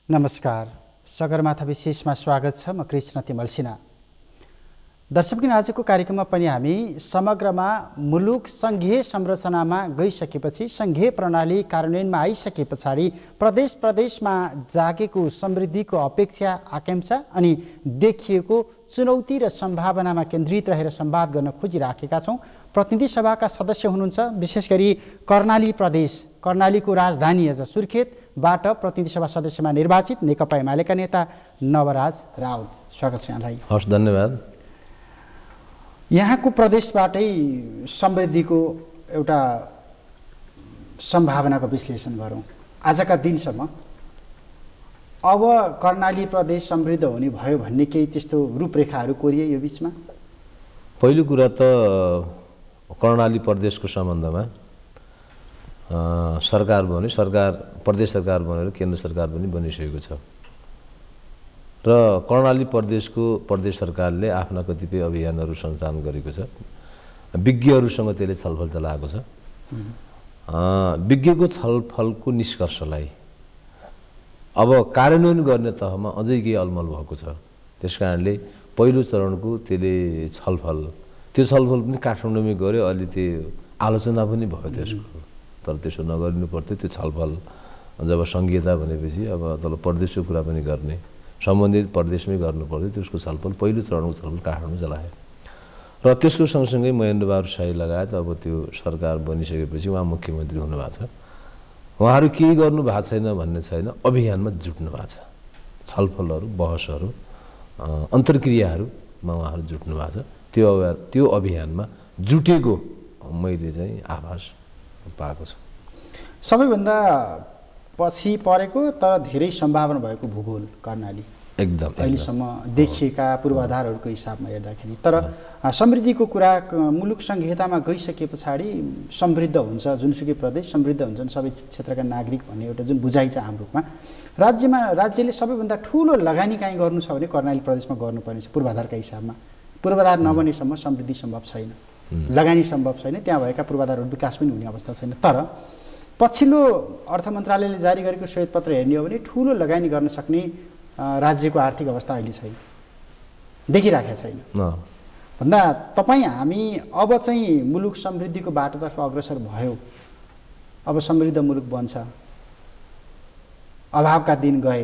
नमस्कार, सगरमाथा विशेषमा स्वागत छ। म कृष्ण तिमल सिन्हा। दर्शकबिन आजको कार्यक्रममा पनि हामी समग्रमा मुलुक सङ्घीय संरचनामा गइसकेपछि, सङ्घीय प्रणाली कार्यान्वयनमा आइसके पछाडि प्रदेश प्रदेशमा जागेको समृद्धिको अपेक्षा आकांक्षा अनि देखिएको चुनौती र सम्भावनामा केन्द्रित रहेर संवाद गर्न खोजिराखेका छौँ। प्रतिनिधि सभाका सदस्य हुनुहुन्छ, विशेष गरी कर्णाली प्रदेश, कर्णालीको राजधानी अझ सुर्खेतबाट प्रतिनिधि सभा सदस्यमा निर्वाचित नेकपा एमालेका नेता नवराज राउत। स्वागत छ यहाँलाई। हस्, धन्यवाद। यहाँको प्रदेशबाटै समृद्धिको एउटा सम्भावनाको विश्लेषण गरौँ। आजका दिनसम्म अब कर्णाली प्रदेश समृद्ध हुने भयो भन्ने केही त्यस्तो रूपरेखाहरू कोरिए यो बिचमा? पहिलो कुरा त कर्णाली प्रदेशको सम्बन्धमा सरकार बन्यो, प्रदेश सरकार बनेर केन्द्र सरकार पनि बनिसकेको छ र कर्णाली प्रदेशको प्रदेश सरकारले आफ्ना कतिपय अभियानहरू सञ्चालन गरेको छ। विज्ञहरूसँग त्यसले छलफल चलाएको छ। विज्ञको छलफलको निष्कर्षलाई अब कार्यान्वयन गर्ने तहमा अझै केही अलमल भएको छ। त्यसकारणले पहिलो चरणको त्यसले त्यो छलफल पनि काठमाडौँमै गऱ्यो। अलि त्यो आलोचना पनि भयो त्यसको, तर त्यसो नगर्नु पर्थ्यो। त्यो छलफल जब सङ्घीयता भनेपछि अब तल प्रदेशको कुरा पनि गर्ने, सम्बन्धित प्रदेशमै गर्नु पर्थ्यो। त्यसको छलफल पहिलो चरणको छलफल काठमाडौँ चलायो र त्यसको सँगसँगै महेन्द्रबहादुर शाही लगायत अब त्यो सरकार बनिसकेपछि उहाँ मुख्यमन्त्री हुनुभएको छ। उहाँहरू केही गर्नु भएको छैन भन्ने छैन, अभियानमा जुट्नु भएको छ। छलफलहरू, बहसहरू, अन्तर्क्रियाहरूमा उहाँहरू जुट्नु भएको छ। त्यो अभियानमा जुटेको मैले चाहिँ आभास पाएको छु। सबैभन्दा पछि परेको तर धेरै सम्भावना भएको भूगोल कर्णाली एकदम अहिलेसम्म देखिएका पूर्वाधारहरूको हिसाबमा हेर्दाखेरि। तर समृद्धिको कुरा मुलुक सङ्घीयतामा गइसके पछाडि समृद्ध हुन्छ जुनसुकै प्रदेश, समृद्ध हुन्छन् सबै क्षेत्रका नागरिक भन्ने एउटा जुन बुझाइ छ हाम्रोमा। राज्यले सबैभन्दा ठुलो लगानी काहीँ गर्नु छ भने कर्णाली प्रदेशमा गर्नुपर्ने छ पूर्वाधारका हिसाबमा। पूर्वाधार नबनेसम्म समृद्धि सम्भव छैन, लगानी सम्भव छैन, त्यहाँ भएका पूर्वाधारहरू विकास पनि हुने अवस्था छैन। तर पछिल्लो अर्थ मन्त्रालयले जारी गरेको श्वेतपत्र हेर्ने हो भने ठुलो लगानी गर्न सक्ने राज्यको आर्थिक अवस्था अहिले छैन, देखिराखेका छैन भन्दा तपाईँ हामी अब चाहिँ मुलुक समृद्धिको बाटोतर्फ अग्रसर भयो, अब समृद्ध मुलुक बन्छ, अभावका दिन गए,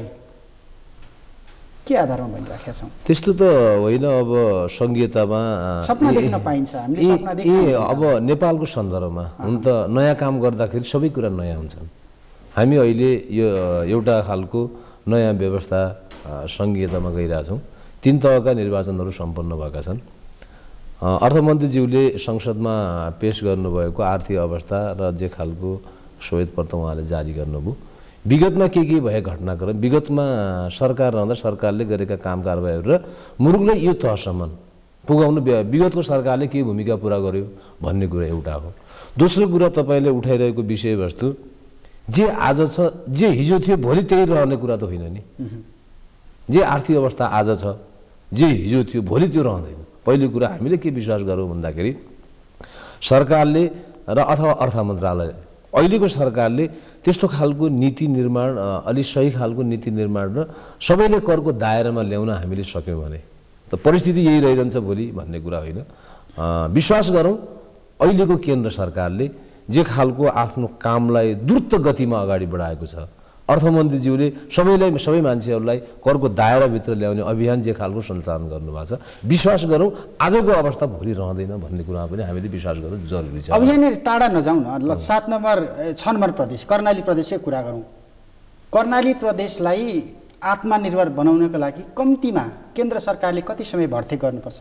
के आधारमा भनिराखेका छौँ? त्यस्तो त होइन। अब सङ्घीयतामा सपना देख्न पाइन्छ, हामीले सपना देख्न। अब नेपालको सन्दर्भमा हुन त नयाँ काम गर्दाखेरि सबै कुरा नयाँ हुन्छन्। हामी अहिले यो एउटा खालको नयाँ व्यवस्था सङ्घीयतामा गइरहेछौँ। 3 तहका निर्वाचनहरू सम्पन्न भएका छन्। अर्थमन्त्रीज्यूले संसदमा पेश गर्नुभएको आर्थिक अवस्था र जे खालको श्वेतपत्र उहाँले जारी गर्नुभयो, विगतमा के भए घटनाक्रम, विगतमा सरकार रहँदा सरकारले गरेका काम कारबाहीहरू र मुलुकलाई यो तहसम्म पुगाउनु विगतको सरकारले के भूमिका पुरा गर्यो भन्ने कुरा एउटा हो। दोस्रो कुरा तपाईँले उठाइरहेको विषयवस्तु जे आज छ, जे हिजो थियो भोलि त्यही रहने कुरा त होइन नि। जे आर्थिक अवस्था आज छ, जे हिजो थियो भोलि त्यो रहँदैन। पहिलो कुरा हामीले के विश्वास गरौँ भन्दाखेरि सरकारले र अथवा अर्थ मन्त्रालय, अहिलेको सरकारले त्यस्तो खालको नीति निर्माण, अलिक सही खालको नीति निर्माण र सबैले करको दायरामा ल्याउन हामीले सक्यौँ भने त परिस्थिति यही रहिरहन्छ भोलि भन्ने कुरा होइन। विश्वास गरौँ अहिलेको केन्द्र सरकारले जे खालको आफ्नो कामलाई द्रुत गतिमा अगाडि बढाएको छ, अर्थमन्त्रीज्यूले सबै मान्छेहरूलाई करको दायराभित्र ल्याउने अभियान जे खालको सञ्चालन गर्नुभएको छ, विश्वास गरौँ आजको अवस्था भोलि रहँदैन भन्ने कुरामा पनि हामीले विश्वास गर्नु जरुरी छ। अब यहाँनिर टाढा नजाउँ न, 6 नम्बर प्रदेश कर्णाली प्रदेशकै कुरा गरौँ। कर्णाली प्रदेशलाई आत्मनिर्भर बनाउनको लागि कम्तीमा केन्द्र सरकारले कति समय भर्ती गर्नुपर्छ?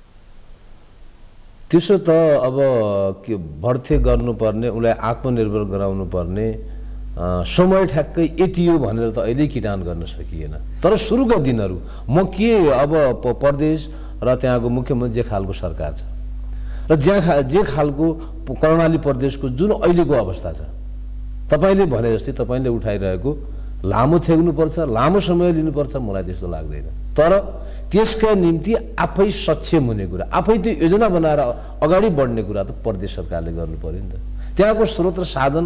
त्यसो त अब के भर्ती गर्नुपर्ने, उसलाई आत्मनिर्भर गराउनु पर्ने समय ठ्याक्कै यति हो भनेर त अहिले किटान गर्न सकिएन। तर सुरुका दिनहरू म के अब प्रदेश र त्यहाँको मुख्यमन्त्री जे खालको सरकार छ र जे खालको कर्णाली प्रदेशको जुन अहिलेको अवस्था छ, तपाईँले भने जस्तै तपाईँले उठाइरहेको लामो थ्याक्नुपर्छ, लामो समय लिनुपर्छ, मलाई त्यस्तो लाग्दैन। तर त्यसका निम्ति आफै सक्षम हुने कुरा, आफै त्यो योजना बनाएर अगाडि बढ्ने कुरा त प्रदेश सरकारले गर्नु पर्यो नि त। त्यहाँको स्रोत र साधन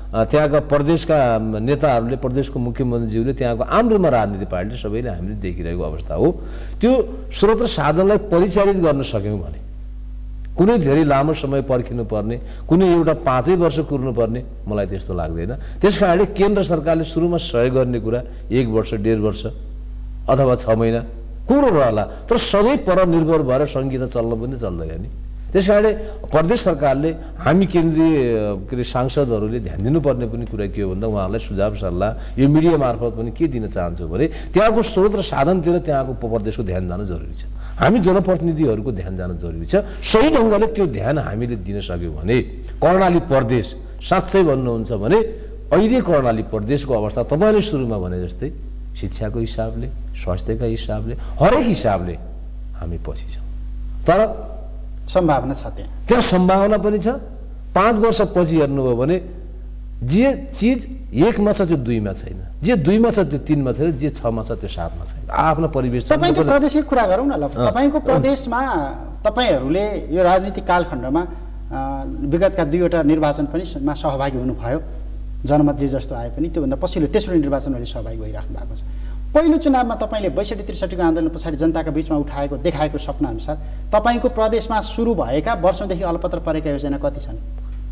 त्यहाँका प्रदेशका नेताहरूले प्रदेशको मुख्यमन्त्रीज्यूले त्यहाँको आम रूपमा राजनीति पार्टी सबैले हामीले देखिरहेको अवस्था हो। त्यो स्रोत र साधनलाई परिचालित गर्न सक्यौँ भने कुनै धेरै लामो समय पर्खिनु पर्ने, कुनै एउटा 5 वर्ष कुर्नुपर्ने मलाई त्यस्तो लाग्दैन। त्यसकारणले केन्द्र सरकारले सुरुमा सहयोग गर्ने कुरा 1 वर्ष 1.5 वर्ष अथवा 6 महिना कुरो रहला, तर सधैँ परनिर्भर भएर संहिता चल्न पनि चल्दैन नि। त्यसकारणले प्रदेश सरकारले हामी केन्द्रीय के अरे सांसदहरूले ध्यान दिनुपर्ने पनि कुरा के हो भन्दा उहाँहरूलाई सुझाव सल्लाह यो मिडिया मार्फत पनि के दिन चाहन्छु भने त्यहाँको स्रोत र साधनतिर त्यहाँको प्रदेशको ध्यान जान जरुरी छ। हामी जनप्रतिनिधिहरूको ध्यान जान जरुरी छ। सही ढङ्गले त्यो ध्यान हामीले दिन सक्यौँ भने कर्णाली प्रदेश साँच्चै भन्नुहुन्छ भने अहिले कर्णाली प्रदेशको अवस्था तपाईँले सुरुमा भने जस्तै शिक्षाको हिसाबले, स्वास्थ्यका हिसाबले, हरेक हिसाबले हामी पछि छौँ। तर सम्भावना छ, त्यहाँ सम्भावना पनि छ। 5 वर्ष पछि हेर्नुभयो भने जे चिज 1 मा छ त्यो 2 मा छैन, जे 2 मा छ त्यो 3 मा छैन, जे 6 मा छ त्यो 7 मा छैन। आफ्नो परिवेश तपाईँको प्रदेशकै कुरा गरौँ न ल। तपाईँको प्रदेशमा तपाईँहरूले यो राजनीतिक कालखण्डमा विगतका 2वटा निर्वाचन पनि मा सहभागी हुनुभयो। जनमत जे जस्तो आए पनि त्योभन्दा पछिल्लो तेस्रो निर्वाचनले सहभागी भइराख्नु भएको छ। पहिलो चुनावमा तपाईँले 62-63 को आन्दोलन पछाडि जनताका बीचमा उठाएको देखाएको सपनाअनुसार तपाईँको प्रदेशमा सुरु भएका वर्षौँदेखि अलपत्र परेका योजना कति छन्?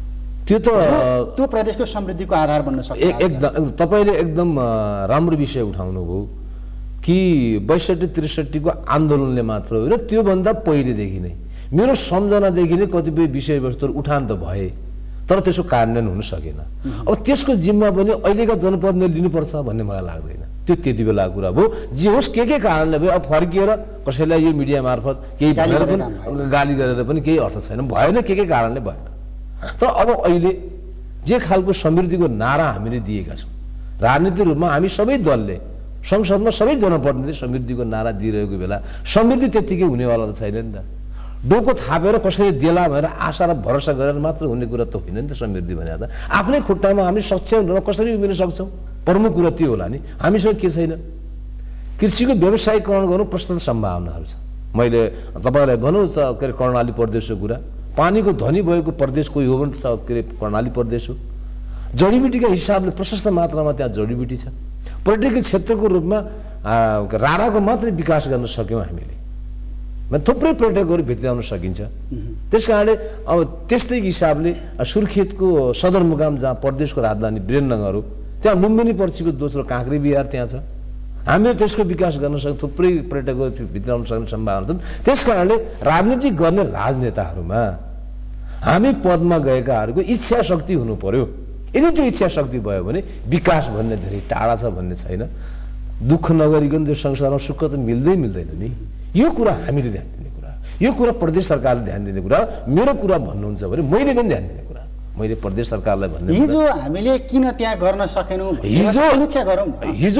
त्यो प्रदेशको समृद्धिको आधार बन्न सक्छ। एकदम तपाईँले एकदम राम्रो विषय उठाउनुभयो कि 62-63 को आन्दोलनले मात्र होइन, त्योभन्दा पहिलेदेखि नै मेरो सम्झनादेखि नै कतिपय विषयवस्तुहरू उठान त भए तर त्यसको कार्यान्वयन हुन सकेन। अब त्यसको जिम्मा पनि अहिलेका जनप्रतिनिधिले लिनुपर्छ भन्ने मलाई लाग्दैन। त्यो त्यति बेला कुरा भयो। जे होस् के कारणले भयो, अब फर्किएर कसैलाई यो मिडिया मार्फत केही भनेर पनि गाली गरेर पनि केही अर्थ छैन, भएन के कारणले भएन। तर अब अहिले जे खालको समृद्धिको नारा हामीले दिएका छौँ, राजनीतिक रूपमा हामी सबै दलले संसदमा सबै जनप्रतिनिधिले समृद्धिको नारा दिइरहेको बेला समृद्धि त्यत्तिकै हुनेवाला त छैन नि त। डोको थापेर कसरी देला भनेर आशा र भरोसा गरेर मात्र हुने कुरा त होइन नि त। समृद्धि भने त आफ्नै खुट्टामा हामी सक्षम भएर कसरी उभिन सक्छौँ, प्रमुख कुरा त्यो होला नि। हामीसँग के छैन? कृषिको व्यवसायीकरण गर्नु प्रशस्त सम्भावनाहरू छ। मैले तपाईँलाई भनौँ के अरे कर्णाली प्रदेशको कुरा, पानीको धनी भएको प्रदेश कोही हो भने के अरे कर्णाली प्रदेश हो। जडीबुटीका हिसाबले प्रशस्त मात्रामा त्यहाँ जडीबुटी छ। पर्यटकीय क्षेत्रको रूपमा राराको मात्रै विकास गर्न सक्यौँ हामीले, थुप्रै पर्यटकहरू भित्राउन सकिन्छ। त्यसकारणले अब त्यस्तै हिसाबले सुर्खेतको सदरमुकाम जहाँ प्रदेशको राजधानी वीरेन्द्रनगर हो, त्यहाँ लुम्बिनी पर्सीको दोस्रो काँक्री बिहार त्यहाँ छ। हामीले त्यसको विकास गर्न सक्छौँ, थुप्रै पर्यटकहरू भित्राउन सक्ने सम्भावना छन्। त्यसकारणले राजनीति गर्ने राजनेताहरूमा हामी पदमा गएकाहरूको इच्छा शक्ति हुनु पर्यो। यदि त्यो इच्छा शक्ति भयो भने विकास भन्ने धेरै टाढा छ भन्ने छैन। दुःख नगरिकन त्यो संसारमा सुख त मिल्दैन नि। यो कुरा हामीले ध्यान दिने कुरा, यो कुरा प्रदेश सरकारले ध्यान दिने कुरा। मेरो कुरा भन्नुहुन्छ भने मैले पनि ध्यान दिने कुरा, मैले प्रदेश सरकारलाई भन्ने। हिजो हामीले किन त्यहाँ गर्न सकेनौँ, समीक्षा गरौँ।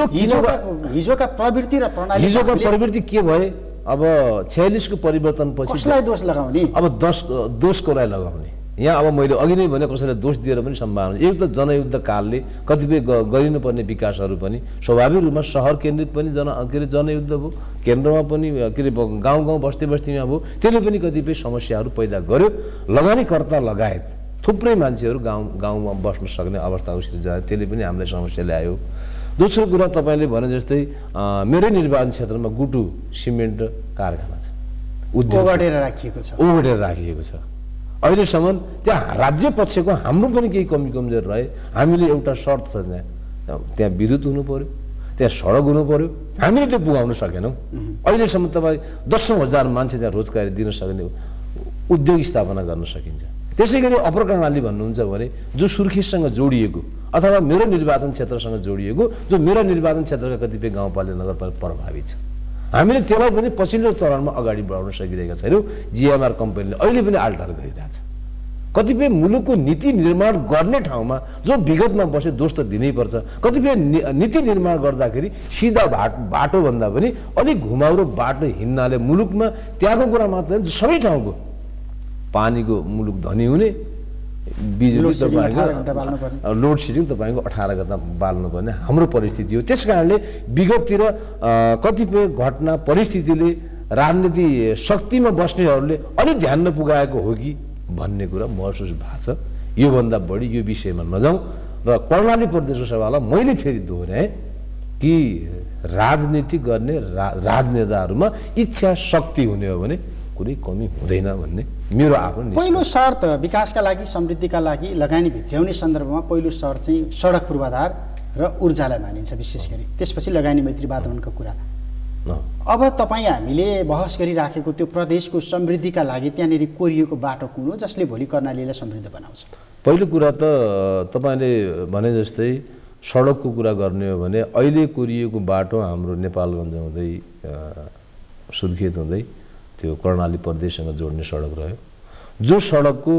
हिजोका प्रवृत्ति र प्रणाली, हिजोका प्रवृत्ति के भए? अब 46 को परिवर्तन पछि कसलाई दोष लगाउने? अब दोष कसलाई लगाउने? यहाँ अब मैले अघि नै भने कसैलाई दोष दिएर पनि सम्भावना। एक त जनयुद्ध कालले कतिपय गरिनुपर्ने विकासहरू पनि स्वाभाविक रूपमा सहर केन्द्रित पनि के अरे जनयुद्ध भयो, केन्द्रमा पनि के अरे गाउँ बस्तीमा भयो। त्यसले पनि कतिपय समस्याहरू पैदा गर्यो। लगानीकर्ता लगायत थुप्रै मान्छेहरू गाउँमा बस्न सक्ने अवस्था उसिर्जना, त्यसले पनि हामीलाई समस्या ल्यायो। दोस्रो कुरा तपाईँले भने जस्तै मेरै निर्वाचन क्षेत्रमा गुटु सिमेन्ट कारखाना छ, ओगटेर राखिएको छ। अहिलेसम्म त्यहाँ राज्य पक्षको हाम्रो पनि केही कमी कमजोर रहे। हामीले एउटा शर्त छ, त्यहाँ विद्युत हुनु पर्यो, त्यहाँ सडक हुनु पर्यो। हामीले त्यो पुगाउन सकेनौँ। अहिलेसम्म तपाईँ 10,000 मान्छे त्यहाँ रोजगारी दिन सक्ने उद्योग स्थापना गर्न सकिन्छ। त्यसै गरी अपर कर्णाली भन्नुहुन्छ भने जो सुर्खेतसँग जोडिएको अथवा मेरो निर्वाचन क्षेत्रसँग जोडिएको, जो मेरो निर्वाचन क्षेत्रका कतिपय गाउँपालिका नगरपालिका प्रभावित छ, हामीले त्यसलाई पनि पछिल्लो चरणमा अगाडि बढाउन सकिरहेका छैनौँ। जिएमआर कम्पनीले अहिले पनि आल्टार गरिरहेछ। कतिपय मुलुकको नीति निर्माण गर्ने ठाउँमा जो विगतमा बसे दोष त दिनैपर्छ। कतिपय नीति निर्माण गर्दाखेरि सिधा बाटो भन्दा पनि अलिक घुमाउरो बाटो हिँड्नाले मुलुकमा त्यहाँको कुरा मात्र सबै ठाउँको पानीको मुलुक धनी हुने, बिजुली तपाईँको लोड सेडिङ तपाईँको 18 गते बाल्नुपर्ने हाम्रो परिस्थिति हो। त्यस कारणले विगततिर कतिपय घटना परिस्थितिले राजनीति शक्तिमा बस्नेहरूले अलिक ध्यान नपुगाएको हो कि भन्ने कुरा महसुस भएको छ। योभन्दा बढी यो विषयमा नजाउँ। र कर्णाली प्रदेशको सभालाई मैले फेरि दोहोऱ्याएँ कि राजनीति गर्ने राजनेताहरूमा इच्छा शक्ति हुने हो भने कुनै कमी हुँदैन भन्ने मेरो आफ्नो पहिलो शर्त विकासका लागि समृद्धिका लागि लगानी भित्र्याउने सन्दर्भमा पहिलो शर्त चाहिँ सडक पूर्वाधार र ऊर्जालाई मानिन्छ विशेष गरी, त्यसपछि लगानी मैत्री वातावरणको कुरा। अब तपाईँ हामीले बहस गरिराखेको त्यो प्रदेशको समृद्धिका लागि त्यहाँनिर कोरिएको बाटो कुन हो जसले भोलि कर्णालीलाई समृद्ध बनाउँछ? पहिलो कुरा त तपाईँले भने जस्तै सडकको कुरा गर्ने हो भने अहिले कोरिएको बाटो हाम्रो नेपालगञ्ज हुँदै सुर्खेत हुँदै त्यो कर्णाली प्रदेशसँग जोड्ने सडक रह्यो, जो सडकको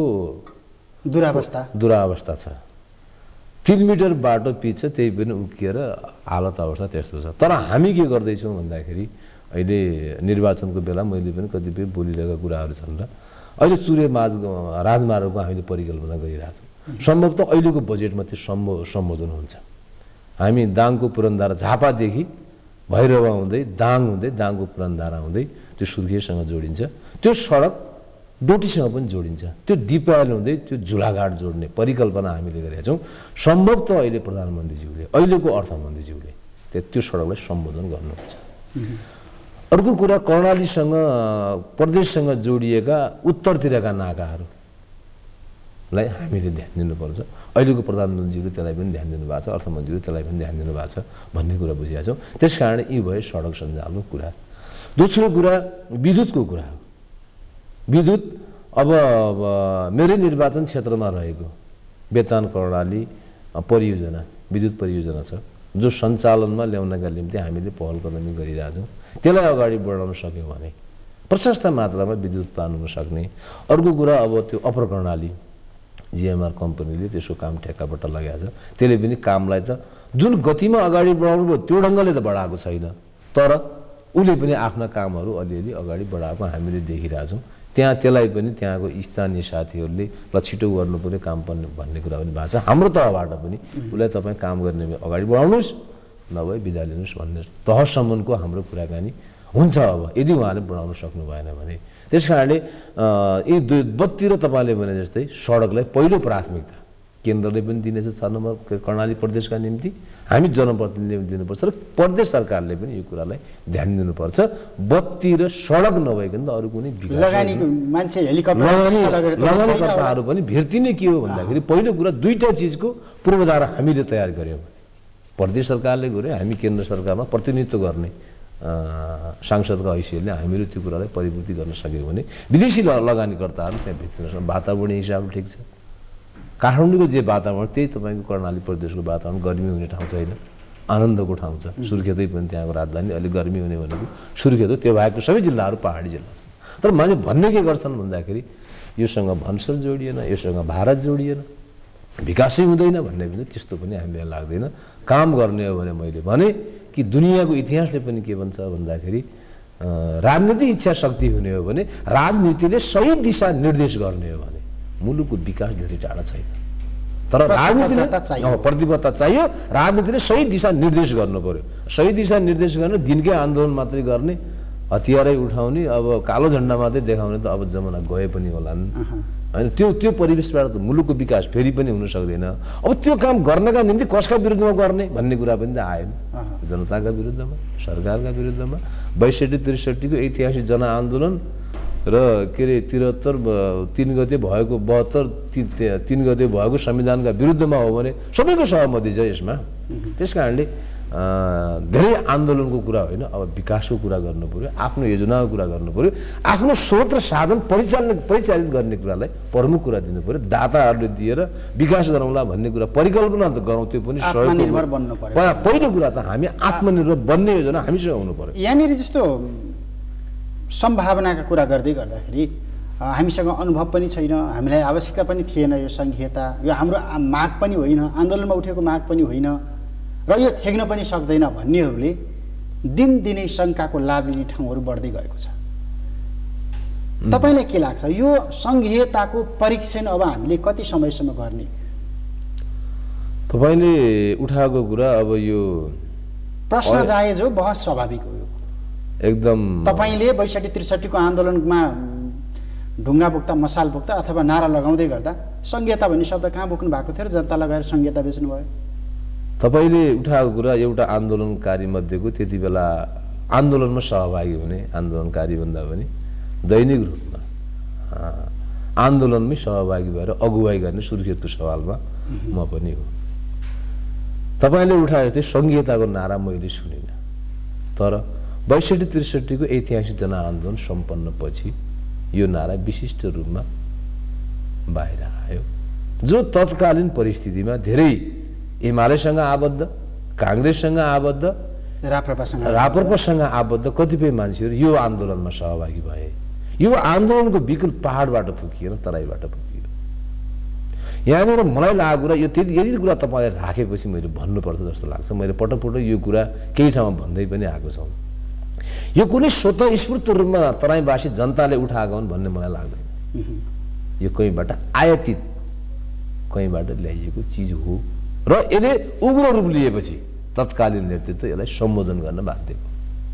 दुरावस्था छ। 3 मिटर बाटो पिच छ, त्यही पनि उक्किएर हालत अवस्था त्यस्तो छ। तर हामी के गर्दैछौँ भन्दाखेरि अहिले निर्वाचनको बेला मैले पनि कतिपय बोलिरहेका कुराहरू छन् र अहिले चुरे राजमार्गको हामीले परिकल्पना गरिरहेछौँ। सम्भवतः अहिलेको बजेटमा त्यो सम्बोधन हुन्छ। हामी दाङको पुरनधारा झापादेखि भैरवा हुँदै दाङको पुरनधारा हुँदै त्यो सुर्खेतसँग जोडिन्छ, त्यो सडक डोटीसँग पनि जोडिन्छ, त्यो दिपायल हुँदै त्यो झुलाघाट जोड्ने परिकल्पना हामीले गरेका छौँ। सम्भवतः अहिले प्रधानमन्त्रीज्यूले अहिलेको अर्थमन्त्रीज्यूले त्यो सडकलाई सम्बोधन गर्नुहुन्छ। अर्को कुरा कर्णालीसँग प्रदेशसँग जोडिएका उत्तरतिरका नाकाहरूलाई हामीले ध्यान दिनुपर्छ। अहिलेको प्रधानमन्त्रीज्यूले त्यसलाई पनि ध्यान दिनुभएको छ, अर्थमन्त्रीले त्यसलाई पनि ध्यान दिनुभएको छ भन्ने कुरा बुझेका छौँ। त्यस कारण यी भयो सडक सञ्जालको कुरा। दोस्रो कुरा विद्युतको कुरा हो। विद्युत अब मेरै निर्वाचन क्षेत्रमा रहेको बेतान कर्णाली परियोजना विद्युत परियोजना छ, जो सञ्चालनमा ल्याउनका निम्ति हामीले पहल कदमी गरिरहेछौँ। त्यसलाई अगाडि बढाउन सक्यौँ भने प्रशस्त मात्रामा विद्युत उत्पादन हुन सक्ने। अर्को कुरा अब त्यो अप्पर कर्णाली जिएमआर कम्पनीले त्यसको काम ठेक्कापट्टा लगाएको छ, त्यसले पनि कामलाई त जुन गतिमा अगाडि बढाउनु भयो त्यो ढङ्गले त बढाएको छैन, तर उसले पनि आफ्ना कामहरू अलिअलि अगाडि बढाएको हामीले देखिरहेछौँ। त्यसलाई पनि त्यहाँको स्थानीय साथीहरूले ल छिटो गर्नु पर्ने काम पनि भन्ने कुरा पनि भएको छ। हाम्रो तहबाट पनि उसलाई तपाईँ काम गर्ने अगाडि बढाउनुहोस्, नभए बिदा लिनुहोस् भन्ने तहसम्मको हाम्रो कुराकानी हुन्छ। अब यदि उहाँले बढाउन सक्नु भएन भने त्यस कारणले यी बत्ती र तपाईँले भने जस्तै सडकलाई पहिलो प्राथमिकता केन्द्रले पनि दिनेछ 6 नम्बर कर्णाली प्रदेशका निम्ति, हामी जनप्रतिनिधिले दिनुपर्छ र प्रदेश सरकारले पनि यो कुरालाई ध्यान दिनुपर्छ। बत्ती र सडक नभइकन त अरू कुनै लगानीकर्ताहरू पनि भेटिने के हो भन्दाखेरि पहिलो कुरा दुईटा चिजको पूर्वाधार हामीले तयार गर्यौँ भने प्रदेश सरकारले गर्यो, हामी केन्द्र सरकारमा प्रतिनिधित्व गर्ने सांसदका हैसियतले हामीले त्यो कुरालाई परिपूर्ति गर्न सक्यौँ भने विदेशी लगानीकर्ताहरू त्यहाँ भेट्न सक्छ। वातावरणीय हिसाबले ठिक छ, काठमाडौँको जे वातावरण त्यही तपाईँको कर्णाली प्रदेशको वातावरण गर्मी हुने ठाउँ छैन, आनन्दको ठाउँ छ। सुर्खेतै पनि त्यहाँको राजधानी अलिक गर्मी हुने भनेको सुर्खेत हो, त्यो बाहेकको सबै जिल्लाहरू पहाडी जिल्ला छन्। तर मान्छे भन्ने के गर्छन् भन्दाखेरि योसँग भन्सर जोडिएन, योसँग भारत जोडिएन, विकासै हुँदैन भन्ने पनि त्यस्तो पनि हामीलाई लाग्दैन। काम गर्ने हो भने मैले भने कि दुनियाँको इतिहासले पनि के भन्छ भन्दाखेरि राजनीतिक इच्छा शक्ति हुने हो भने राजनीतिले सही दिशा निर्देश गर्ने हो भने मुलुकको विकास धेरै टाढा छैन। तर राजनीतिले प्रतिबद्धता चाहियो, राजनीतिले सही दिशा निर्देश गर्नु पर्यो। सही दिशा निर्देश गर्न दिनकै आन्दोलन मात्रै गर्ने, हतियारै उठाउने, अब कालो झन्डा मात्रै देखाउने त अब जमाना गए पनि होलान् होइन। त्यो परिवेशबाट त मुलुकको विकास फेरि पनि हुन सक्दैन। अब त्यो काम गर्नका निम्ति कसका विरुद्धमा गर्ने भन्ने कुरा पनि त आएन, जनताका विरुद्धमा, सरकारका विरुद्धमा। 62-63 को ऐतिहासिक जनआन्दोलन र के अरे 73 3 गते भएको 72 3 गते भएको संविधानका विरुद्धमा हो भने सबैको सहमति छ यसमा। त्यस कारणले धेरै आन्दोलनको कुरा होइन, अब विकासको कुरा गर्नु पर्यो, आफ्नो योजनाको कुरा गर्नु पर्यो, आफ्नो स्रोत र साधन परिचालित गर्ने कुरालाई प्रमुख कुरा दिनु पर्यो। दाताहरूले दिएर विकास गरौँला भन्ने कुरा परिकल्पना त गरौँ, त्यो पनि आत्मनिर्भर बन्नु पर्यो। पहिलो कुरा त हामी आत्मनिर्भर बन्ने योजना हामीसँग हुनु पर्यो। यहाँनिर जस्तो सम्भावनाका कुरा गर्दाखेरि हामीसँग अनुभव पनि छैन, हामीलाई आवश्यकता पनि थिएन यो सङ्घीयता, यो हाम्रो माग पनि होइन, आन्दोलनमा उठेको माग पनि होइन र यो थेग्न पनि सक्दैन भन्नेहरूले दिनदिनै शङ्काको लाभ लिने ठाउँहरू बढ्दै गएको छ। तपाईँलाई के लाग्छ यो सङ्घीयताको परीक्षण अब हामीले कति समयसम्म गर्ने? तपाईँले उठाएको कुरा अब यो प्रश्न जायज हो, बहस स्वाभाविक हो। एकदम तपाईँले 62-63 को आन्दोलनमा ढुङ्गा बोक्दा मसाल बोक्दा अथवा नारा लगाउँदै गर्दा संहिता भन्ने शब्द कहाँ बोक्नु भएको थियो र जनता लगाएर संहिता बेच्नुभयो? तपाईँले उठाएको कुरा एउटा आन्दोलनकारी मध्येको त्यति बेला आन्दोलनमा सहभागी हुने, आन्दोलनकारी भन्दा पनि दैनिक रूपमा आन्दोलनमै सहभागी भएर अगुवाई गर्ने सुर्खेतको सवालमा म पनि हो। तपाईँले उठाएको चाहिँ संहिताको नारा मैले सुनिनँ, तर 62-63 को ऐतिहासिक जनआन्दोलन सम्पन्नपछि यो नारा विशिष्ट रूपमा बाहिर आयो, जो तत्कालीन परिस्थितिमा धेरै एमालेसँग आबद्ध, काङ्ग्रेससँग आबद्ध, राप्रपासँग आबद्ध कतिपय मान्छेहरू यो आन्दोलनमा सहभागी भए। यो आन्दोलनको विकल पहाडबाट फुकिएर तराईबाट फुकियो। यहाँनिर मलाई लागेको कुरा यो यदि कुरा तपाईँले राखेपछि मैले भन्नुपर्छ जस्तो लाग्छ। मैले पटक यो कुरा केही ठाउँमा भन्दै पनि आएको छौँ। यो कुनै स्वतः स्फूर्त रूपमा तराईवासी जनताले उठाएको हुन् भन्ने मलाई लाग्दैन। यो कहीँबाट आयातित, कहीँबाट ल्याइएको चिज हो र यसले उग्र रूप लिएपछि तत्कालीन नेतृत्व यसलाई सम्बोधन गर्न बाध्य भयो।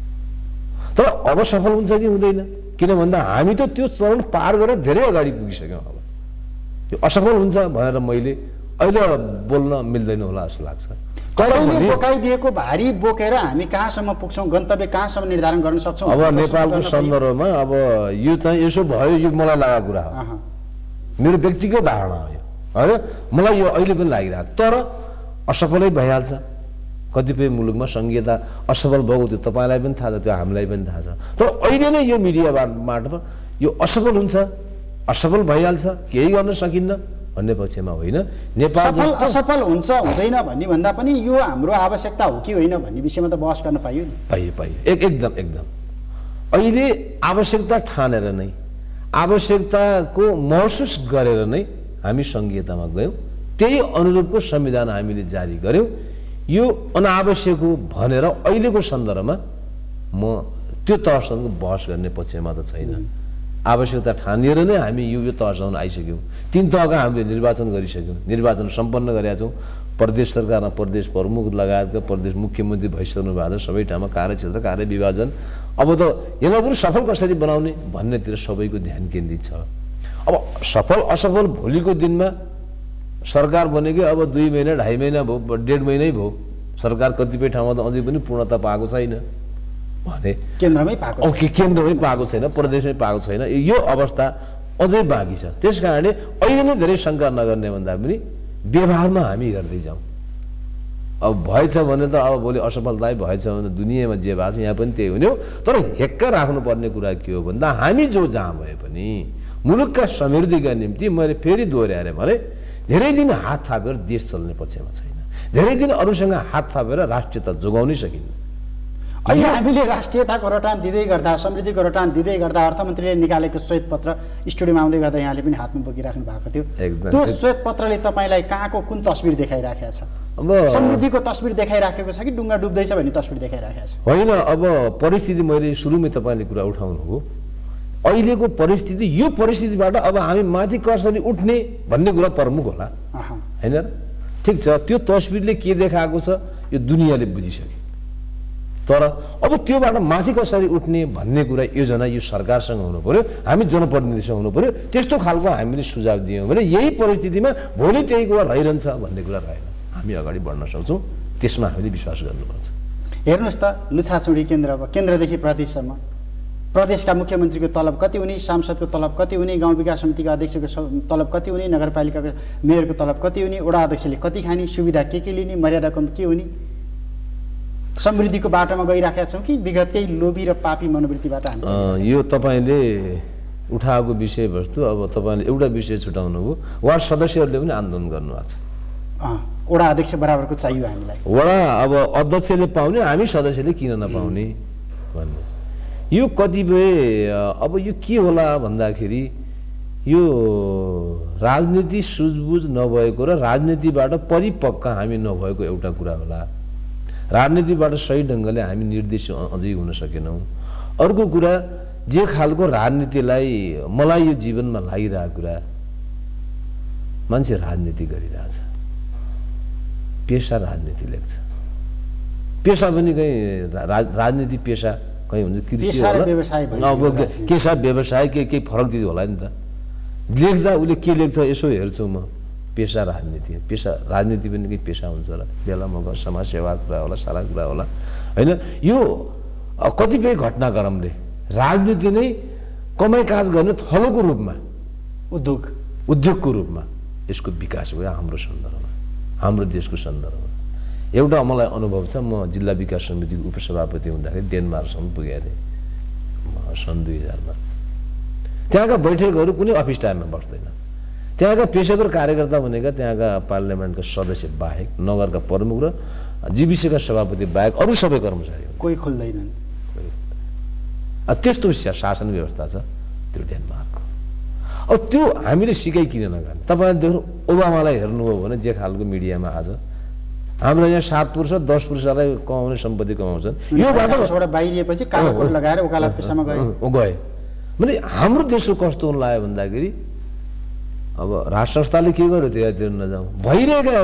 तर अब सफल हुन्छ कि हुँदैन? किन भन्दा हामी त त्यो चरण पार गरेर धेरै अगाडि पुगिसक्यौँ। अब यो असफल हुन्छ भनेर मैले अहिले बोल्न मिल्दैन होला जस्तो लाग्छ। कसैले बोकाइदिएको भारी बोकेर हामी कहाँसम्म पुग्छौँ, गन्तव्य कहाँसम्म निर्धारण गर्न सक्छौँ? अब नेपालको सन्दर्भमा अब यो चाहिँ यसो भयो, यो मलाई लागेको कुरा हो, मेरो व्यक्तिगत धारणा हो यो, होइन? मलाई यो अहिले पनि लागिरहेको छ। तर असफलै भइहाल्छ। कतिपय मुलुकमा संहिता असफल भएको त्यो तपाईँलाई पनि थाहा छ, त्यो हामीलाई पनि थाहा छ। तर अहिले नै यो मिडियाबाट यो असफल हुन्छ, असफल भइहाल्छ, केही गर्न सकिन्न भन्ने पक्षमा होइन। नेपाल असफल हुन्छ हुँदैन भन्ने भन्दा पनि यो हाम्रो आवश्यकता हो कि होइन भन्ने विषयमा त बहस गर्न पाइयो नि। पाइयो एकदम। अहिले आवश्यकता ठानेर नै, आवश्यकताको महसुस गरेर नै हामी संहितामा गयौँ। त्यही अनुरूपको संविधान हामीले जारी गऱ्यौँ। यो अनावश्यक हो भनेर अहिलेको सन्दर्भमा म त्यो तहसम्मको बहस गर्ने पक्षमा त छैन। आवश्यकता ठानिएर नै हामी यो तहसम्म आइसक्यौँ। 3 तहका हामीले निर्वाचन गरिसक्यौँ, निर्वाचन सम्पन्न गरेका छौँ। प्रदेश सरकारमा प्रदेश प्रमुख लगायतका प्रदेश मुख्यमन्त्री भइसक्नु भएको छ। सबै ठाउँमा कार्यक्षेत्र, कार्य विभाजन। अब त यसलाई पनि सफल कसरी बनाउने भन्नेतिर सबैको ध्यान केन्द्रित छ। अब सफल असफल भोलिको दिनमा सरकार बनेको अब 2 महिना 2.5 महिना भयो, 1.5 महिनै भयो। सरकार कतिपय ठाउँमा त अझै पनि पूर्णता पाएको छैन भने केन्द्रमै पाएको छैन, प्रदेशमै पाएको छैन। यो अवस्था अझै बाँकी छ। त्यस कारणले अहिले नै धेरै शङ्का नगर्ने भन्दा पनि व्यवहारमा हामी हेर्दै जाउँ। अब भएछ भने त अब भोलि असफलता भएछ भने दुनियाँमा जे भएको छ यहाँ पनि त्यही हुने हो। तर हेक्क राख्नुपर्ने कुरा के हो भन्दा हामी जो जहाँ भए पनि मुलुकका समृद्धिका निम्ति मैले फेरि दोहोऱ्याएँ भने धेरै दिन हात थापेर देश चल्ने पक्षमा छैन। धेरै दिन अरूसँग हात थापेर राष्ट्रियता जोगाउनै सकिन्न। अहिले हामीले राष्ट्रियताको रटान दिँदै गर्दा, समृद्धिको रटान दिँदै गर्दा अर्थमन्त्रीले निकालेको श्वेत पत्र स्टुडियोमा आउँदै गर्दा यहाँले पनि हातमा बोकिराख्नु भएको थियो। त्यो श्वेत पत्रले तपाईँलाई कहाँको कुन तस्बिर देखाइराखेको छ? समृद्धिको तस्बिर देखाइराखेको छ कि डुङ्गा डुब्दैछ भन्ने तस्बिर देखाइराखेको छ? होइन, अब परिस्थिति मैले सुरुमै तपाईँले कुरा उठाउनु हो। अहिलेको परिस्थिति, यो परिस्थितिबाट अब हामी माथि कसरी उठ्ने भन्ने कुरा प्रमुख होला, होइन र? ठिक छ, त्यो तस्बिरले के देखाएको छ यो दुनियाँले बुझिसक्यो। तर अब त्योबाट माथि कसरी उठ्ने भन्ने कुरा योजना यो सरकारसँग हुनु पर्यो, हामी जनप्रतिनिधिसँग हुनु पर्यो। त्यस्तो खालको हामीले सुझाव दियौँ भने यही परिस्थितिमा भोलि त्यही कुरा रहिरहन्छ भन्ने कुरा रहेन। हामी अगाडि बढ्न सक्छौँ, त्यसमा हामीले विश्वास गर्नुपर्छ। हेर्नुहोस् त, लुछाचुडी केन्द्रदेखि प्रदेशसम्म प्रदेशका मुख्यमन्त्रीको तलब कति हुने, सांसदको तलब कति हुने, गाउँ विकास समितिका अध्यक्षको तलब कति हुने, नगरपालिकाको मेयरको तलब कति हुने, वडा अध्यक्षले कति खाने, सुविधा के लिने, मर्यादा कम के हुने? समृद्धिको बाटोमा गइराखेका छौँ कि विगतकै लोभी र पापी मनोवृत्तिबाट हामी? यो तपाईँले उठाएको विषयवस्तु, अब तपाईँले एउटा विषय छुटाउनु हो, वार्ड सदस्यहरूले पनि आन्दोलन गर्नुभएको छ। वडा अध्यक्ष बराबरको चाहियो हामीलाई। वडा अब अध्यक्षले पाउने, हामी सदस्यले किन नपाउने भन्ने यो कतिपय अब यो के होला भन्दाखेरि यो राजनीति सुझबुझ नभएको र राजनीतिबाट परिपक्व हामी नभएको एउटा कुरा होला। राजनीतिबाट सही ढङ्गले हामी निर्देश अझै हुन सकेनौँ। अर्को कुरा, जे खालको राजनीतिलाई मलाई यो जीवनमा लागिरहेको कुरा, मान्छे राजनीति गरिरहेछ, पेसा राजनीति लेख्छ, पेसा पनि कहीँ राजनीति पेसा खै हुन्छ कृषि पेसा र होला व्यवसाय भयो अब के साथ व्यवसाय केही फरक चिज होला नि त लेख्दा उसले के लेख्छ यसो हेर्छु म पेसा राजनीति पेसा राजनीति पनि केही पेसा हुन्छ र बेला मगर समाजसेवा कुरा होला सारा कुरा होला होइन यो कतिपय घटनाक्रमले राजनीति नै कमाइ काज गर्ने थलोको रूपमा उद्योगको रूपमा यसको विकास भयो हाम्रो सन्दर्भमा हाम्रो देशको सन्दर्भमा एउटा मलाई अनुभव छ म जिल्ला विकास समितिको उपसभापति हुँदाखेरि डेनमार्कसम्म पुगेको थिएँ सन् 2000 मा त्यहाँका बैठकहरू कुनै अफिस टाइममा बस्दैन त्यहाँका पेशेवर कार्यकर्ता भनेका त्यहाँका पार्लियामेन्टका सदस्य बाहेक नगरका प्रमुख र जीविसका सभापति बाहेक अरू सबै कर्मचारी कोही खोल्दैनन् त्यस्तो शासन व्यवस्था छ त्यो डेनमार्कको अब त्यो हामीले सिकाइ किन नगर्ने तपाईले देख्नु ओबामालाई हेर्नुभयो भने जे खालको मिडियामा आज हाम्रो यहाँ 7 पुरुष 10 पुरुषलाई कमाउने सम्पत्ति कमाउँछन् यो बाटोबाट बाहिरिएपछि कालो कोट लगाएर वकालत पेशामा गए भने हाम्रो देशको कस्तो हुन लाग्यो भन्दाखेरि अब राष्ट्र संस्थाले के गर्यो त्यहाँतिर नजाउँ भइरहेका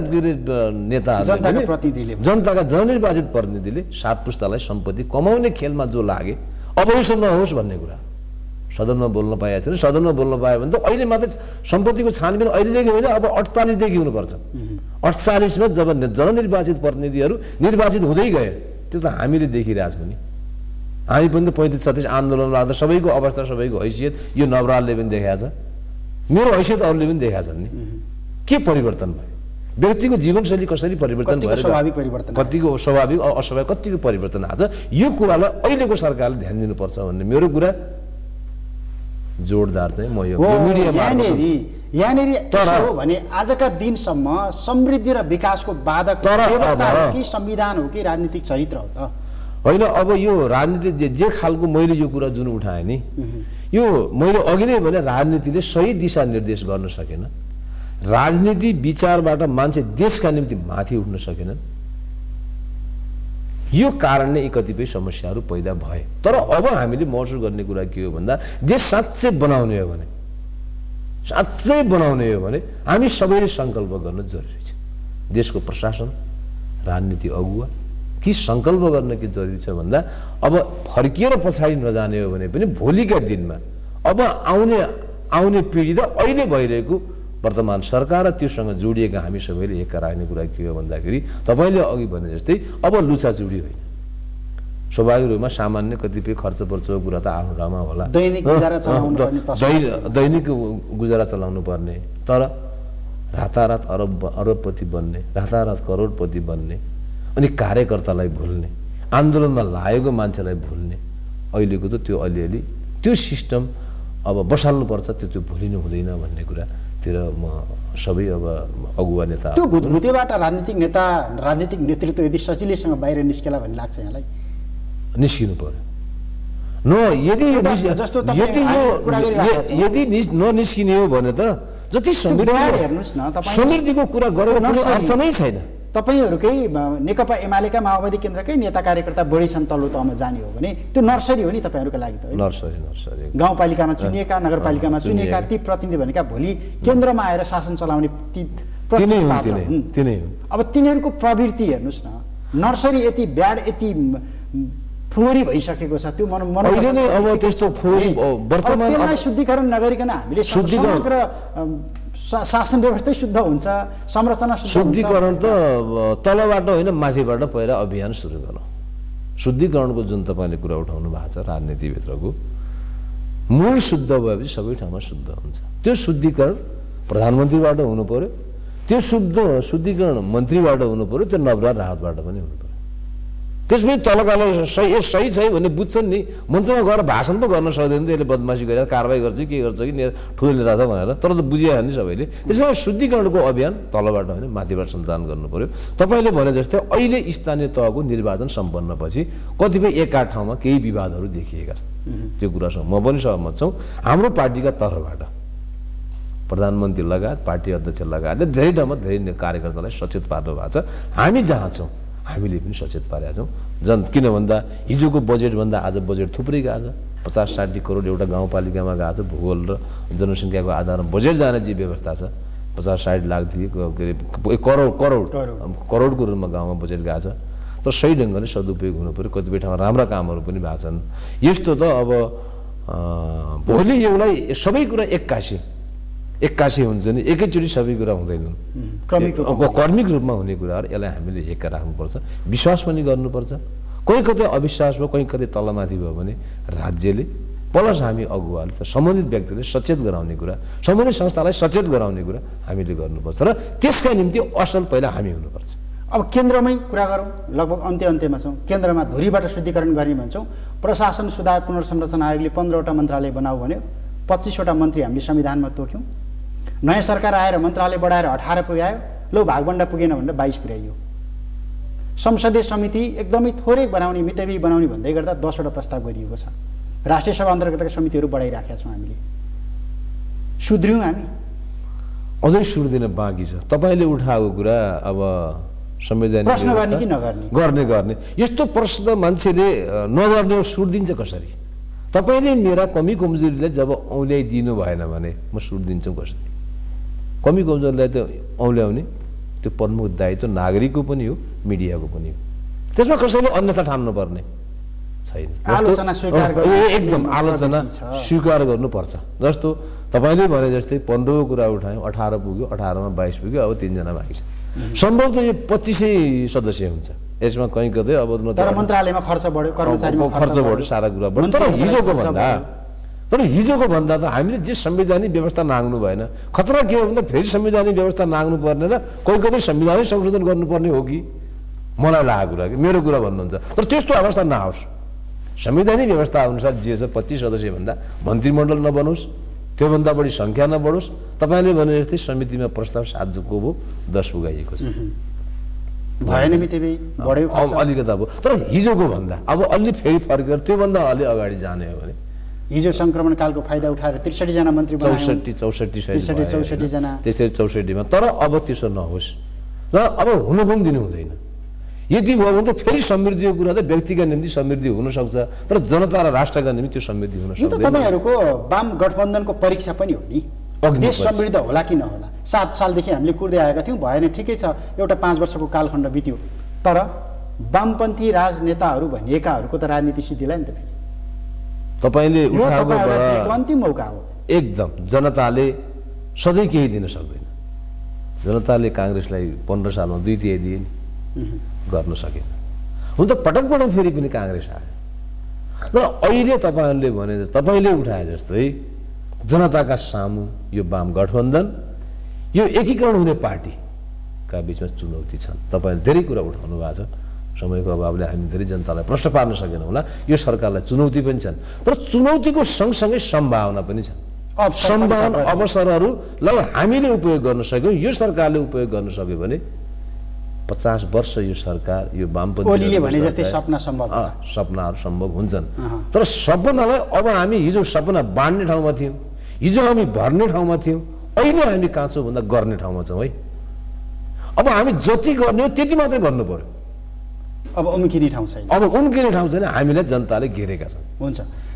नेताहरू जनताका जननिर्वाचित प्रतिनिधिले 7 पुस्तालाई सम्पत्ति कमाउने खेलमा जो लागे अब यसो नहोस् भन्ने कुरा सदनमा बोल्न पाएको थिएन सदनमा बोल्न पायो भने त अहिले मात्रै सम्पत्तिको छानबिन अहिलेदेखि होइन अब 48 देखि हुनुपर्छ 48 मा जब जननिर्वाचित प्रतिनिधिहरू निर्वाचित हुँदै गए त्यो त हामीले देखिरहेछौँ नि हामी पनि त 35-36 आन्दोलन लाग्दा सबैको अवस्था सबैको हैसियत यो नवरालले पनि देखाएको छ मेरो हैसियत अरूले पनि देखाएको छन् नि के परिवर्तन भयो व्यक्तिको जीवनशैली कसरी परिवर्तन भएर कतिको स्वाभाविक अस्वाभाविक कतिको परिवर्तन आछ यो कुरालाई अहिलेको सरकारले ध्यान दिनुपर्छ भन्ने मेरो कुरा जोडदार चाहिँ म यो मिडियामा यहाँनेरि त्यसो हो भने आजका दिनसम्म समृद्धि र विकासको बाधक व्यवस्था हो कि संविधान हो कि राजनीतिक चरित्र हो त होइन अब यो राजनीति जे खालको मैले यो कुरा जुन उठाएँ नि यो मैले अघि नै भने राजनीतिले सही दिशा निर्देश गर्न सकेन राजनीति विचारबाट मान्छे देशका निम्ति माथि उठ्न सकेनन् यो कारणले यी कतिपय समस्याहरू पैदा भए तर अब हामीले महसुस गर्ने कुरा के हो भन्दा देश साँच्चै बनाउने हो भने हामी सबैले सङ्कल्प गर्न जरुरी छ देशको प्रशासन राजनीति अगुवा कि सङ्कल्प गर्न के जरुरी छ भन्दा अब फर्किएर पछाडि नजाने हो भने पनि भोलिका दिनमा अब आउने पिँढी र अहिले भइरहेको वर्तमान सरकार र त्योसँग जोडिएका हामी सबैले एकका राख्ने कुरा के हो भन्दाखेरि तपाईँले अघि भने जस्तै अब लुचाचुडी होइन स्वाभाविक रूपमा सामान्य कतिपय खर्च पर्चको कुरा त आफ्नो ठाउँमा होला दैनिक गुजारा चलाउनु पर्ने तर रातारात अरबपति बन्ने रातारात करोडपति बन्ने अनि कार्यकर्तालाई भुल्ने आन्दोलनमा लागेको मान्छेलाई भुल्ने अहिलेको त त्यो अलिअलि त्यो सिस्टम अब बसाल्नुपर्छ त्यो भुलिनु हुँदैन भन्ने कुरातिर म सबै अब अगुवा नेता त्यो भुतभुतेबाट राजनीतिक नेतृत्व यदि सजिलैसँग बाहिर निस्केला भन्ने लाग्छ यहाँलाई निस्किनु पर्यो यदि ननिस्किने हो भने त जति हेर्नुहोस् न समृद्धिको कुरा गरेको अर्थ नै छैन तपाईहरुकै नेकपा एमालेका माओवादी केन्द्रकै नेता कार्यकर्ता बढी छन् तल्लो तहमा जाने हो भने त्यो नर्सरी हो नि तपाईहरुको लागि त नर्सरी गाउँपालिकामा चुनिएका नगरपालिकामा चुनिएका ती प्रतिनिधि भनेका भोलि केन्द्रमा आएर शासन चलाउने ती प्रतिनिधि अब तिनीहरुको प्रवृत्ति हेर्नुस् न नर्सरी यति ब्याड यति फोहोरी भइसकेको छ त्यो अहिले नै अब त्यस्तो फोहोरी वर्तमान त्यसलाई शुद्धिकरण नगरिकन हामीले समग्र शासन व्यवस्था शुद्ध हुन्छ संरचना शुद्धिकरण त तलबाट होइन माथिबाट पहिला अभियान सुरु गरौँ शुद्धिकरणको जुन तपाईले कुरा उठाउनु भएको छ राजनीतिभित्रको मूल शुद्ध भएपछि सबै ठाउँमा शुद्ध हुन्छ त्यो शुद्धिकरण प्रधानमन्त्रीबाट हुनु पर्यो त्यो शुद्धिकरण मन्त्रीबाट हुनु पर्यो त्यो नवरात राहतबाट पनि हुनु पर्यो त्यसपछि तलकालाई सही छ भन्ने बुझ्छन् नि मञ्चमा गएर भाषण पो गर्न सक्दैन त्यसले बदमासी गरेर कारबाही गर्छ के गर्छ कि ठुलो नेता छ भनेर तर त बुझिहाल्यो नि सबैले त्यसैले शुद्धिकरणको अभियान तलबाट होइन माथिबाट सञ्चालन गर्नु पर्यो तपाईँले भने जस्तै अहिले स्थानीय तहको निर्वाचन सम्पन्नपछि कतिपय एकाध ठाउँमा केही विवादहरू देखिएका छन् त्यो कुरासँग म पनि सहमत छौँ हाम्रो पार्टीका तर्फबाट प्रधानमन्त्री लगायत पार्टी अध्यक्ष लगायत धेरै ठाउँमा धेरै कार्यकर्तालाई सचेत पार्नु भएको छ हामी जहाँ छौँ हामीले पनि सचेत पारेका छौँ किन भन्दा हिजोको बजेटभन्दा आज बजेट थुप्रै गएको छ 50-60 करोड एउटा गाउँपालिकामा गएको छ भूगोल र जनसङ्ख्याको आधारमा बजेट जाने जे व्यवस्था छ 50-60 लाख थिए करोडको रूपमा गाउँमा बजेट गएको छ तर सही ढङ्गले सदुपयोग हुनु पर्यो। कतिपय ठाउँमा राम्रा कामहरू पनि भएको छन्। यस्तो त अब भोलि एउटा सबै कुरा एक्कासी हुन्छ नि, एकैचोटि सबै कुरा हुँदैनन्। क्रमिक रूपमा हुने कुराहरू यसलाई हामीले हेक्का राख्नुपर्छ, विश्वास पनि गर्नुपर्छ। कोही कतै अविश्वास भयो, कोही कतै तलमाथि भयो भने राज्यले प्लस हामी अगुवाले सम्बन्धित व्यक्तिले सचेत गराउने कुरा, सम्बन्धित संस्थालाई सचेत गराउने कुरा हामीले गर्नुपर्छ र त्यसका निम्ति असल पहिला हामी हुनुपर्छ। अब केन्द्रमै कुरा गरौँ, लगभग अन्त्यमा छौँ। केन्द्रमा धुरीबाट शुद्धिकरण गर्ने भन्छौँ। प्रशासन सुधार पुनर्संरचना आयोगले 15वटा मन्त्रालय बनाऊ भन्यो, 25वटा मन्त्री हामीले संविधानमा तोक्यौँ। नयाँ सरकार आएर मन्त्रालय बढाएर 18 पुर्यायो, लो भागबन्डा पुगेन भनेर 22 पुर्याइयो। संसदीय समिति एकदमै थोरै बनाउने, मितव्ययी बनाउने भन्दै गर्दा 10वटा प्रस्ताव गरिएको छ। राष्ट्रिय सभा अन्तर्गतका समितिहरू बढाइराखेका छौँ हामीले। सुध्रियौँ हामी? अझै सुध्रिन बाँकी छ। तपाईँले उठाएको कुरा अब संवैधानिक प्रश्न गर्ने कि नगर्ने? गर्ने। यस्तो प्रश्न मान्छेले नगर्ने सुध्रिन्छ कसरी? तपाईँले मेरा कमी कमजोरीलाई जब औल्याइदिनु भएन भने म सुध्रिन्छु कसरी? कमी कमजोरीलाई त औल्याउने त्यो प्रमुख दायित्व नागरिकको पनि हो, मिडियाको पनि हो। त्यसमा कसैले अन्यथा ठान्नु पर्ने छैन। आलोचना स्वीकार गर्नु, एकदम आलोचना स्वीकार गर्नुपर्छ। जस्तो तपाईँले भने जस्तै 15को कुरा उठायौँ, 18 पुग्यो, 18मा 22 पुग्यो, अब 3 जना बाँकी छ। सम्भवतः यो 2500 सदस्य हुन्छ यसमा, कहीँ कतै अब तर मन्त्रालयमा खर्च बढ्यो, कर्मचारीमा खर्च बढ्यो, सारा कुरा बढ्यो। तर हिजोको भन्दा त हामीले जे संवैधानिक व्यवस्था नाग्नु भएन। खतरा के हो भन्दा फेरि संवैधानिक व्यवस्था नाग्नु पर्ने र कोही कतै संविधानै संशोधन गर्नुपर्ने हो कि मलाई लागेको कुरा, मेरो कुरा भन्नुहुन्छ। तर त्यस्तो अवस्था नआओस्। संवैधानिक व्यवस्था अनुसार जे छ 25 सदस्यभन्दा मन्त्रीमण्डल नबनोस्, त्योभन्दा बढी सङ्ख्या नबढोस्। तपाईँले भने जस्तै समितिमा प्रस्ताव 7 को भयो, 10 पुगाइएको छ। भएन मितव्ययी बढ्यो, अब अलिकता भयो। तर हिजोको भन्दा अब अलि फेरि फर्केर त्योभन्दा अलि अगाडि जाने हो भने हिजो सङ्क्रमण कालको फाइदा उठाएर 63 जना मन्त्री बनायौँ, 64 जना, त्यसरी 64मा। तर अब त्यसो नहोस् र अब हुनु पनि दिनु हुँदैन। यदि भयो भने त फेरि समृद्धिको कुरा त व्यक्तिका निम्ति समृद्धि हुनसक्छ, तर जनता र राष्ट्रका निम्ति त्यो समृद्धि हुन सक्दैन। यो त तपाईँहरूको वाम गठबन्धनको परीक्षा पनि हो नि, देश समृद्ध होला कि नहोला। 7 सालदेखि हामीले कुर्दै आएका थियौँ, भएन ठिकै छ, एउटा 5 वर्षको कालखण्ड बित्यो। तर वामपन्थी राजनेताहरू भनिएकाहरूको त राजनीति सिद्धिलाई नि त फेरि तपाईँले उठाएको अन्तिम मौका हो। एकदम जनताले सधैँ केही दिन सक्दैन। जनताले काङ्ग्रेसलाई 15 सालमा 2/3 दिए नि, गर्न सकेन। हुन त पटक फेरि पनि काङ्ग्रेस आयो। तर अहिले तपाईँहरूले भने तपाईँले उठाए जस्तै जनताका सामु यो वाम गठबन्धन, यो एकीकरण हुने पार्टीका बिचमा चुनौती छन्। तपाईँले धेरै कुरा उठाउनु भएको छ। समयको अभावले हामी धेरै जनतालाई प्रश्न पार्न सकेनौँ होला। यो सरकारलाई चुनौती पनि छन्, तर चुनौतीको सँगसँगै सम्भावना पनि छन्। सम्भावना अवसरहरूलाई हामीले उपयोग गर्न सक्यौँ, यो सरकारले उपयोग गर्न सक्यो भने 50 वर्ष यो सरकार, यो वामपन्थी सपनाहरू सम्भव हुन्छन्। तर सपनालाई अब हामी हिजो सपना बाँड्ने ठाउँमा थियौँ, हिजो हामी भर्ने ठाउँमा थियौँ, अहिले हामी काँचो भन्दा गर्ने ठाउँमा छौँ है। अब हामी जति गर्ने हो त्यति मात्रै गर्नु पर्यो। अब उम्किने ठाउँ छैन। अब उम्किने ठाउँ छैन, हामीलाई जनताले घेरेका छन्। हुन्छ,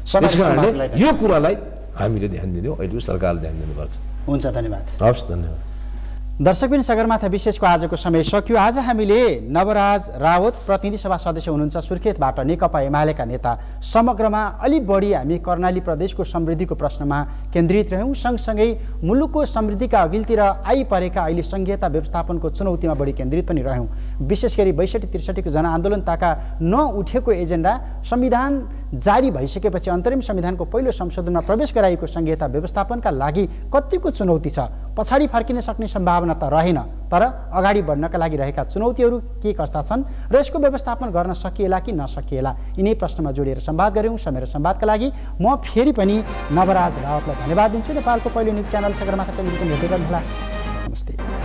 यो कुरालाई हामीले ध्यान दिने हो, अहिले सरकारले ध्यान दिनुपर्छ। हुन्छ, धन्यवाद। हवस्, धन्यवाद। दर्शकबिन, सगरमाथा विशेषको आजको समय सकियो। आज हामीले नवराज रावत प्रतिनिधि सभा सदस्य हुनुहुन्छ सुर्खेतबाट, नेकपा एमालेका नेता, समग्रमा अलि बढी हामी कर्णाली प्रदेशको समृद्धिको प्रश्नमा केन्द्रित रह्यौँ। सँगसँगै मुलुकको समृद्धिका अघिल्तिर आइपरेका अहिले सङ्घीयता व्यवस्थापनको चुनौतीमा बढी केन्द्रित पनि रह्यौँ। विशेष गरी 62-63 को जनआन्दोलन ताका नउठेको एजेन्डा संविधान जारी भइसकेपछि अन्तरिम संविधानको पहिलो संशोधनमा प्रवेश गराएको सङ्घीयता व्यवस्थापनका लागि कतिको चुनौती छ? पछाडि फर्किन सक्ने सम्भावना त रहेन, तर अगाडि बढ्नका लागि रहेका चुनौतीहरू के कस्ता छन् र यसको व्यवस्थापन गर्न सकिएला कि नसकिएला, यिनै प्रश्नमा जोडिएर संवाद गऱ्यौँ। समय र संवादका लागि म फेरि पनि नवराज रावतलाई धन्यवाद दिन्छु। नेपालको पहिलो न्युज च्यानल सगरमाथा टेलिभिजन हेर्दै गर्नुहोला। नमस्ते।